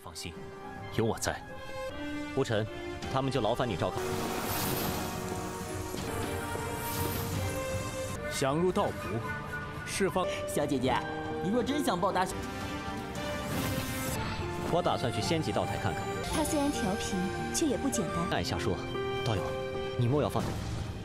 放心，有我在，无尘，他们就劳烦你照看。想入道谱，释放。 小姐姐，你若真想报答， 我打算去仙级道台看看。 他虽然调皮，却也不简单。 按下说，道友，你莫要放纵。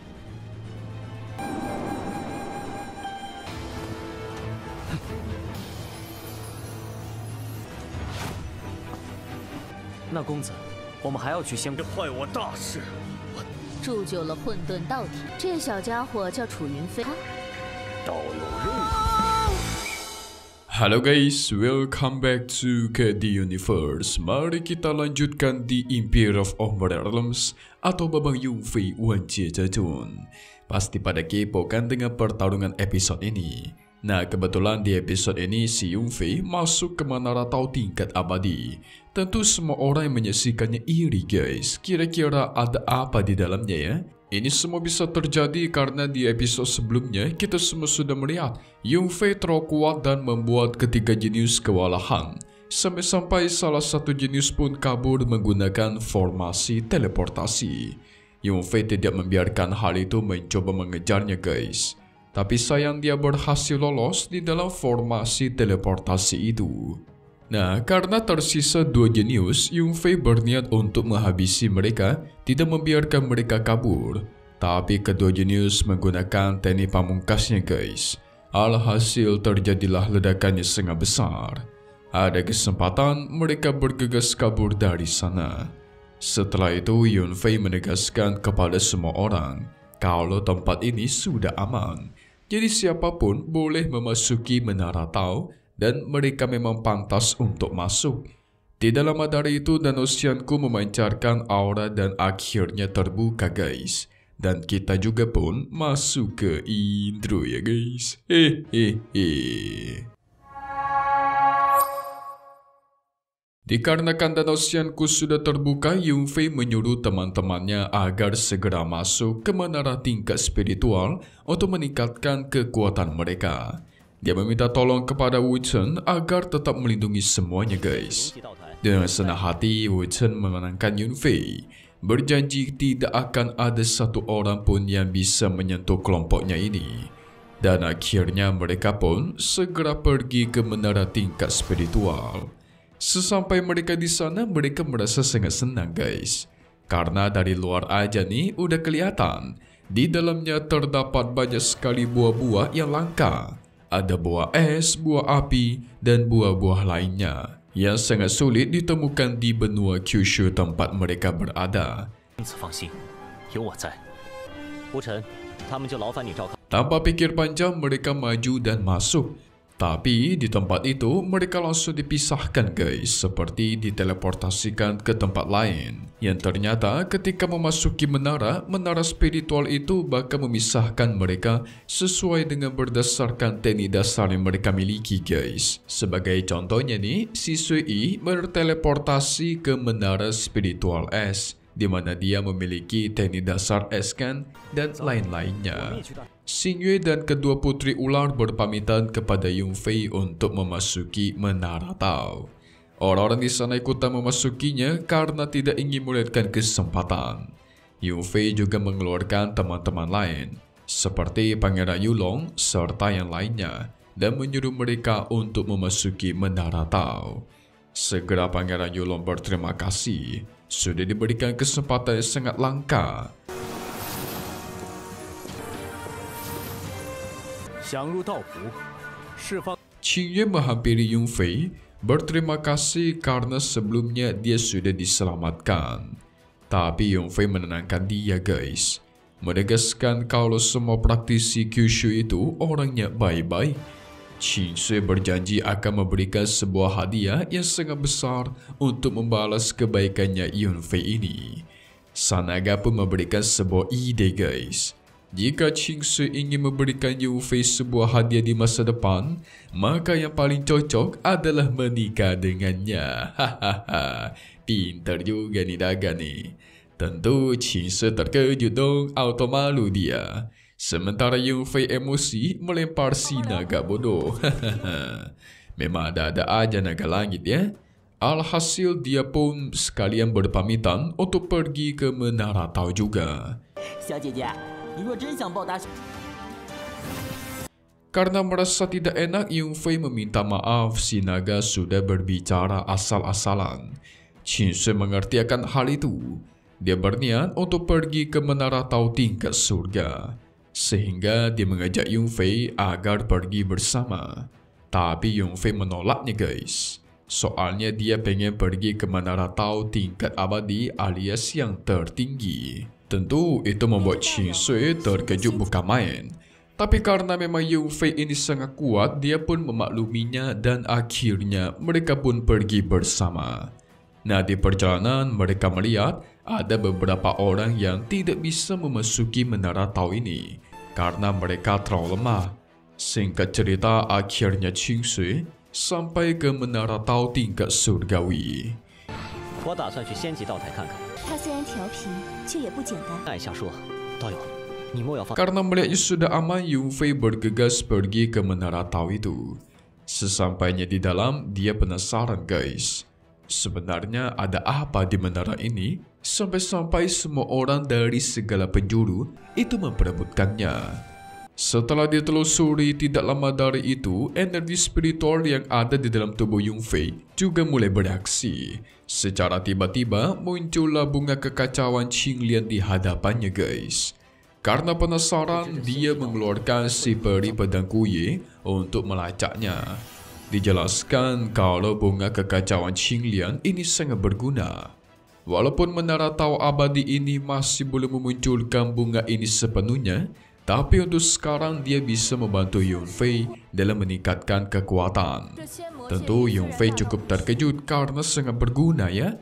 那公子，我们还要去仙这坏我大事！ 铸就了混沌道体，这小家伙叫楚云飞。 道友任务。 Halo guys, welcome back to KD Universe. Mari kita lanjutkan di Empire of Umbral Realms atau Babang Yunfei Wanjie Jajun. Pasti pada kepo kan dengan pertarungan episode ini. Nah, kebetulan di episode ini si Yunfei masuk ke Menara Tau tingkat abadi. Tentu semua orang yang menyaksikannya iri guys. Kira-kira ada apa di dalamnya ya? Ini semua bisa terjadi karena di episode sebelumnya kita semua sudah melihat Yunfei terlalu kuat dan membuat ketiga jenius kewalahan. Sampai-sampai salah satu jenius pun kabur menggunakan formasi teleportasi. Yunfei tidak membiarkan hal itu mencoba mengejarnya guys. Tapi sayang dia berhasil lolos di dalam formasi teleportasi itu. Nah, karena tersisa dua jenius, Yunfei berniat untuk menghabisi mereka, tidak membiarkan mereka kabur. Tapi kedua jenius menggunakan teknik pamungkasnya guys. Alhasil terjadilah ledakan yang sangat besar. Ada kesempatan mereka bergegas kabur dari sana. Setelah itu Yunfei menegaskan kepada semua orang kalau tempat ini sudah aman. Jadi siapapun boleh memasuki Menara Tau dan mereka memang pantas untuk masuk. Tidak lama dari itu Danau Xianku memancarkan aura dan akhirnya terbuka guys. Dan kita juga pun masuk ke intro ya guys. Dikarenakan Danau Xianku sudah terbuka, Yunfei menyuruh teman-temannya agar segera masuk ke menara tingkat spiritual untuk meningkatkan kekuatan mereka. Dia meminta tolong kepada Wu Chen agar tetap melindungi semuanya guys. Dengan senang hati, Wu Chen memenangkan Yunfei, berjanji tidak akan ada satu orang pun yang bisa menyentuh kelompoknya ini. Dan akhirnya mereka pun segera pergi ke menara tingkat spiritual. Sesampai mereka di sana, mereka merasa sangat senang guys. Karena dari luar aja nih udah kelihatan, di dalamnya terdapat banyak sekali buah-buah yang langka. Ada buah es, buah api, dan buah-buah lainnya yang sangat sulit ditemukan di benua Kyushu tempat mereka berada. Tanpa pikir panjang, mereka maju dan masuk. Tapi di tempat itu mereka langsung dipisahkan guys, seperti diteleportasikan ke tempat lain. Yang ternyata ketika memasuki menara spiritual itu bakal memisahkan mereka sesuai dengan berdasarkan teknik dasar yang mereka miliki guys. Sebagai contohnya nih, si Sui berteleportasi ke menara spiritual es, di mana dia memiliki teknik dasar es kan dan lain-lainnya. Xingyue dan kedua putri ular berpamitan kepada Yunfei untuk memasuki Menara Tau. Orang-orang di sana ikutan memasukinya karena tidak ingin melewatkan kesempatan. Yunfei juga mengeluarkan teman-teman lain, seperti Pangeran Yulong serta yang lainnya, dan menyuruh mereka untuk memasuki Menara Tau. Segera Pangeran Yulong berterima kasih, sudah diberikan kesempatan yang sangat langka. Xingyue menghampiri Yunfei, berterima kasih karena sebelumnya dia sudah diselamatkan. Tapi Yunfei menenangkan dia guys, menegaskan kalau semua praktisi Kyushu itu orangnya baik-baik. Xingyue berjanji akan memberikan sebuah hadiah yang sangat besar untuk membalas kebaikannya Yunfei ini. Sanaga pun memberikan sebuah ide guys. Jika Xingyue ingin memberikan Yunfei sebuah hadiah di masa depan, maka yang paling cocok adalah menikah dengannya. Hahaha, pintar juga nih Daga nih. Tentu Xingyue terkejut dong, auto malu dia. Sementara Yunfei emosi melempar si naga bodoh. Memang ada-ada aja naga langit ya. Alhasil dia pun sekalian berpamitan untuk pergi ke Menara Tau juga. 小姐姐，你若真想报答， Karena merasa tidak enak, Yung Fei meminta maaf si naga sudah berbicara asal-asalan. Qin Shui mengerti akan hal itu. Dia berniat untuk pergi ke Menara Tau tingkat surga. Sehingga dia mengajak Yung Fei agar pergi bersama. Tapi Yung Fei menolaknya guys. Soalnya dia pengen pergi ke Menara Tau tingkat abadi alias yang tertinggi. Tentu itu membuat Qin Shui terkejut bukan main. Tapi karena memang Yung Fei ini sangat kuat, dia pun memakluminya dan akhirnya mereka pun pergi bersama. Nah, di perjalanan mereka melihat ada beberapa orang yang tidak bisa memasuki Menara Tau ini karena mereka terlalu lemah. Singkat cerita, akhirnya Qin Shui sampai ke Menara Tau tingkat surgawi. 我打算去仙级道台看看。 他虽然调皮，却也不简单。 按下说，道友，你莫要放。 Karena melihatnya sudah aman, Yung Fei bergegas pergi ke Menara Tau itu. Sesampainya di dalam, dia penasaran guys. Sebenarnya ada apa di menara ini? Sampai-sampai semua orang dari segala penjuru itu memperebutkannya. Setelah ditelusuri tidak lama dari itu, energi spiritual yang ada di dalam tubuh Yung Fei juga mulai bereaksi. Secara tiba-tiba muncullah bunga kekacauan Qinglian di hadapannya guys. Karena penasaran, dia mengeluarkan si peri pedang kuye untuk melacaknya. Dijelaskan kalau bunga kekacauan Qinglian ini sangat berguna. Walaupun Menara Tau abadi ini masih belum memunculkan bunga ini sepenuhnya, tapi untuk sekarang dia bisa membantu Yung Fei dalam meningkatkan kekuatan. Tentu Yung Fei cukup terkejut karena sangat berguna ya.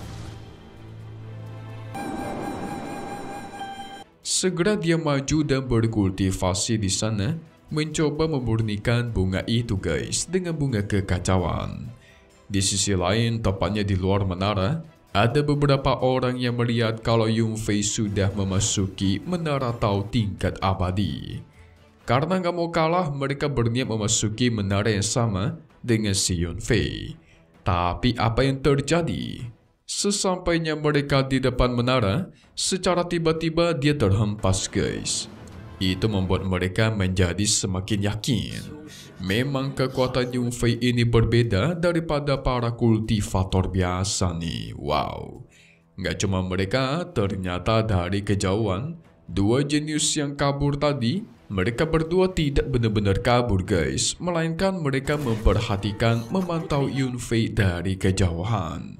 Segera dia maju dan berkultivasi di sana, mencoba memurnikan bunga itu guys dengan bunga kekacauan. Di sisi lain, tepatnya di luar menara, ada beberapa orang yang melihat kalau Yung Fei sudah memasuki Menara Tau tingkat abadi. Karena nggak mau kalah, mereka berniat memasuki menara yang sama dengan si Yung Fei. Tapi apa yang terjadi? Sesampainya mereka di depan menara, secara tiba-tiba dia terhempas guys. Itu membuat mereka menjadi semakin yakin. Memang kekuatan Yung Fei ini berbeda daripada para kultivator biasa nih. Wow. Nggak cuma mereka, ternyata dari kejauhan, dua jenius yang kabur tadi, mereka berdua tidak benar-benar kabur guys. Melainkan mereka memperhatikan, memantau Yung Fei dari kejauhan.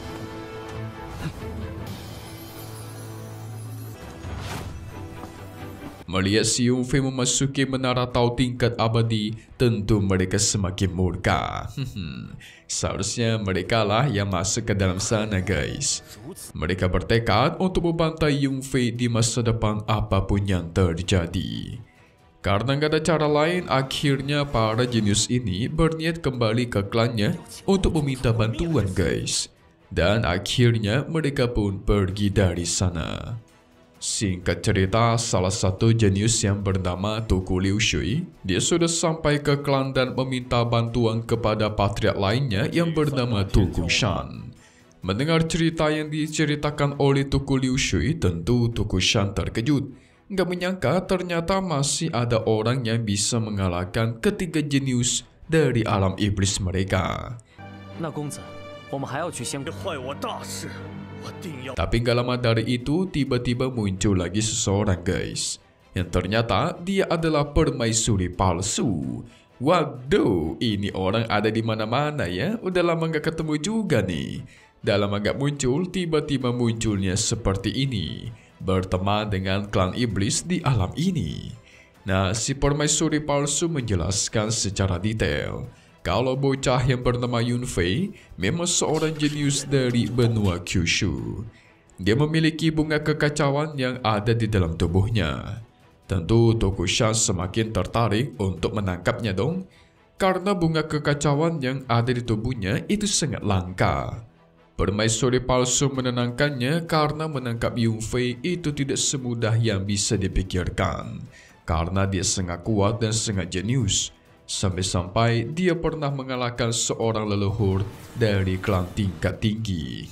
Melihat si Yung Fei memasuki Menara Tau tingkat abadi, tentu mereka semakin murka. Seharusnya mereka lah yang masuk ke dalam sana guys. Mereka bertekad untuk membantai Yung Fei di masa depan apapun yang terjadi. Karena nggak ada cara lain, akhirnya para jenius ini berniat kembali ke klannya untuk meminta bantuan guys. Dan akhirnya mereka pun pergi dari sana. Singkat cerita, salah satu jenius yang bernama Tuku Liu Shui, dia sudah sampai ke klan dan meminta bantuan kepada patriark lainnya yang bernama Tuku Shan. Mendengar cerita yang diceritakan oleh Tuku Liu Shui, tentu Tuku Shan terkejut. Nggak menyangka ternyata masih ada orang yang bisa mengalahkan ketiga jenius dari alam iblis mereka. 那公子，我们还要去仙宫。 坏我大事，我定要。 Tapi gak lama dari itu, tiba-tiba muncul lagi seseorang guys. Yang ternyata dia adalah permaisuri palsu. Waduh, ini orang ada di mana-mana ya. Udah lama gak ketemu juga nih. Dalam agak muncul, tiba-tiba munculnya seperti ini. Berteman dengan klan iblis di alam ini. Nah, si permaisuri palsu menjelaskan secara detail kalau bocah yang bernama Yung Fei memang seorang jenius dari benua Kyushu. Dia memiliki bunga kekacauan yang ada di dalam tubuhnya. Tentu Tuku Shan semakin tertarik untuk menangkapnya dong, karena bunga kekacauan yang ada di tubuhnya itu sangat langka. Permaisuri palsu menenangkannya karena menangkap Yung Fei itu tidak semudah yang bisa dipikirkan. Karena dia sangat kuat dan sangat jenius. Sampai-sampai dia pernah mengalahkan seorang leluhur dari klan tingkat tinggi.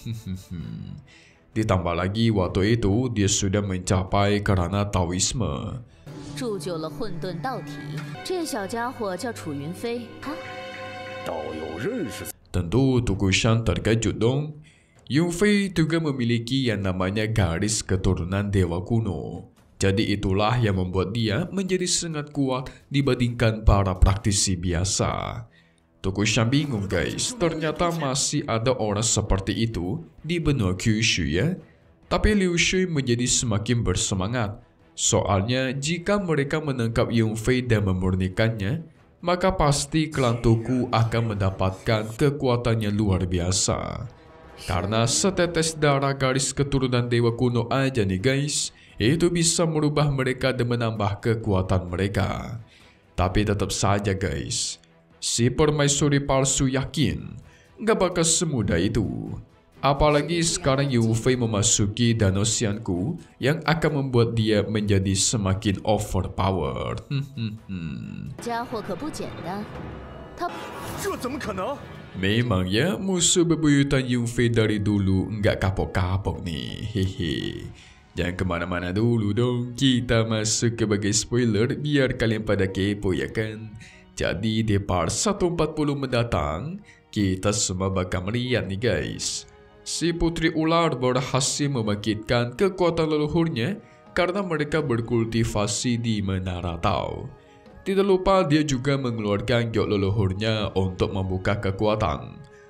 Ditambah lagi waktu itu dia sudah mencapai kerana Taoisme. 铸就了混沌道体，这小家伙叫楚云飞。啊， 道友认识 Tentu Tuku Shan terkejut dong. Yunfei juga memiliki yang namanya garis keturunan dewa kuno. Jadi itulah yang membuat dia menjadi sangat kuat dibandingkan para praktisi biasa. Tuku Shan bingung guys, ternyata masih ada orang seperti itu di benua Kyushu ya. Tapi Liu Shui menjadi semakin bersemangat. Soalnya jika mereka menangkap Yunfei dan memurnikannya, maka pasti klan Tuku akan mendapatkan kekuatan yang luar biasa. Karena setetes darah garis keturunan dewa kuno aja nih guys, itu bisa merubah mereka dan menambah kekuatan mereka. Tapi tetap saja guys, si permaisuri palsu yakin gak bakal semudah itu. Apalagi sekarang Yunfei memasuki Danau Xianku yang akan membuat dia menjadi semakin overpowered. 家伙可不简单，他这怎么可能？ Memang ya musuh bebuyutan Yunfei dari dulu nggak kapok-kapok nih. Hehe. Jangan kemana-mana dulu dong. Kita masuk ke bagian spoiler biar kalian pada kepo ya kan. Jadi di part 140 mendatang kita semua bakal melihat nih guys. Si putri ular berhasil membangkitkan kekuatan leluhurnya karena mereka berkultivasi di Menara Tao. Tidak lupa dia juga mengeluarkan giok leluhurnya untuk membuka kekuatan.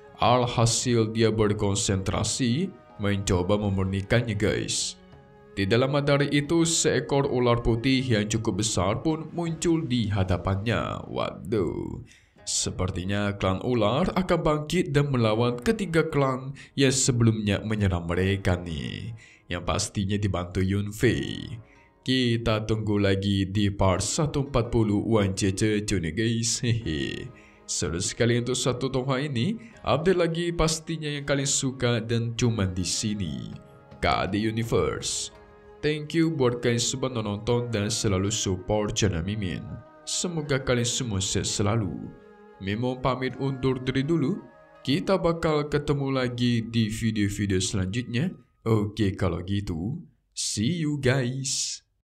Alhasil dia berkonsentrasi mencoba memurnikannya guys. Tidak lama dari itu seekor ular putih yang cukup besar pun muncul di hadapannya. Waduh. Sepertinya klan ular akan bangkit dan melawan ketiga klan yang sebelumnya menyerang mereka nih. Yang pastinya dibantu Yunfei. Kita tunggu lagi di part 140 Wan Cece nih guys. Hehe. Seru sekali untuk satu tonga ini. Update lagi pastinya yang kalian suka dan cuman di sini. KD Universe. Thank you buat kalian semua nonton dan selalu support channel Mimin. Semoga kalian semua sehat selalu. Mimo pamit undur diri dulu. Kita bakal ketemu lagi di video-video selanjutnya. Oke kalau gitu, see you guys.